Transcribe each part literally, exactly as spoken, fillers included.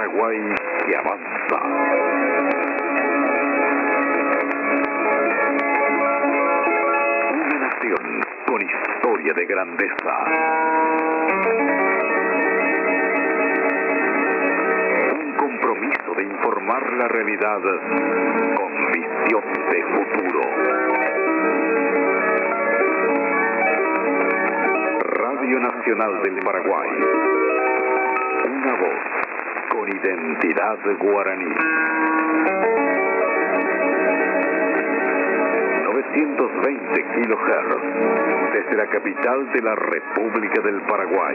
Paraguay que avanza. Una nación con historia de grandeza. Un compromiso de informar la realidad con visión de futuro. Radio Nacional del Paraguay. Una voz con identidad guaraní. novecientos veinte kilohertz desde la capital de la República del Paraguay.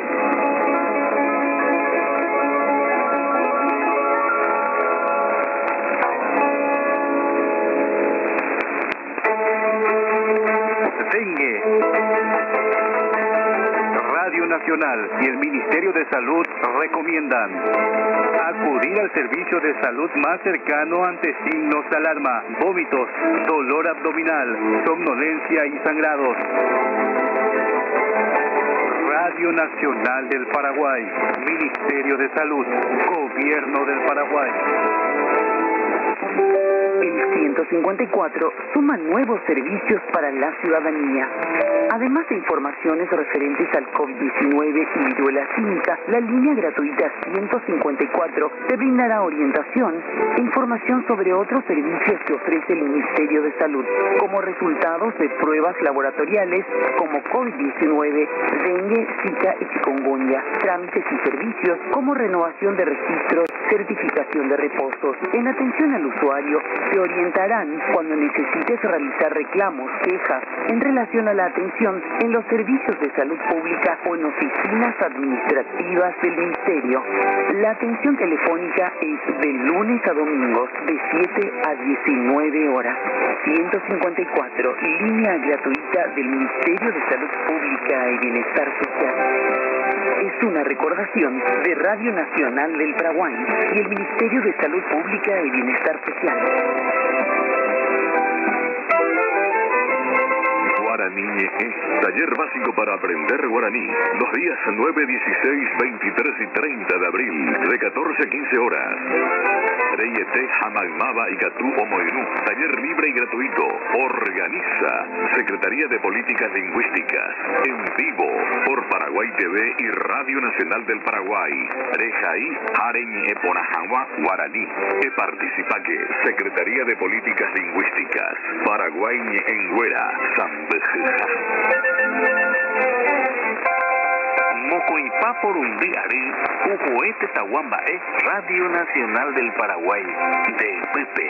Dengue. Radio Nacional y el Ministerio de Salud recomiendan acudir al servicio de salud más cercano ante signos de alarma, vómitos, dolor abdominal, somnolencia y sangrados. Radio Nacional del Paraguay, Ministerio de Salud, Gobierno del Paraguay. El ciento cincuenta y cuatro suma nuevos servicios para la ciudadanía. Además de informaciones referentes al COVID diecinueve y viruela símica, la línea gratuita ciento cincuenta y cuatro te brindará orientación e información sobre otros servicios que ofrece el Ministerio de Salud, como resultados de pruebas laboratoriales como COVID diecinueve, dengue, zika y chikungunya, trámites y servicios como renovación de registros, certificación de reposos. En atención al usuario, te orientarán cuando necesites realizar reclamos, quejas en relación a la atención en los servicios de salud pública o en oficinas administrativas del Ministerio. La atención telefónica es de lunes a domingos de siete a diecinueve horas. ciento cincuenta y cuatro, línea gratuita del Ministerio de Salud Pública y Bienestar Social. Es una recordación de Radio Nacional del Paraguay y el Ministerio de Salud Pública y Bienestar Social. Guaraní es taller básico para aprender guaraní. Los días nueve, dieciséis, veintitrés y treinta de abril, de catorce a quince horas. Reyete, Hamagmaba y Gatú Omoinú. Taller libre y gratuito. Organiza Secretaría de Políticas Lingüísticas. En vivo por Paraguay T V y Radio Nacional del Paraguay. Rejaí, Haren Eponajawa, Guaraní. Que participa que Secretaría de Políticas Lingüísticas. Paraguay Enguera, Zambeja. Mocoipá por un día, Ujoete Tahuamba es Radio Nacional del Paraguay, de Pepe.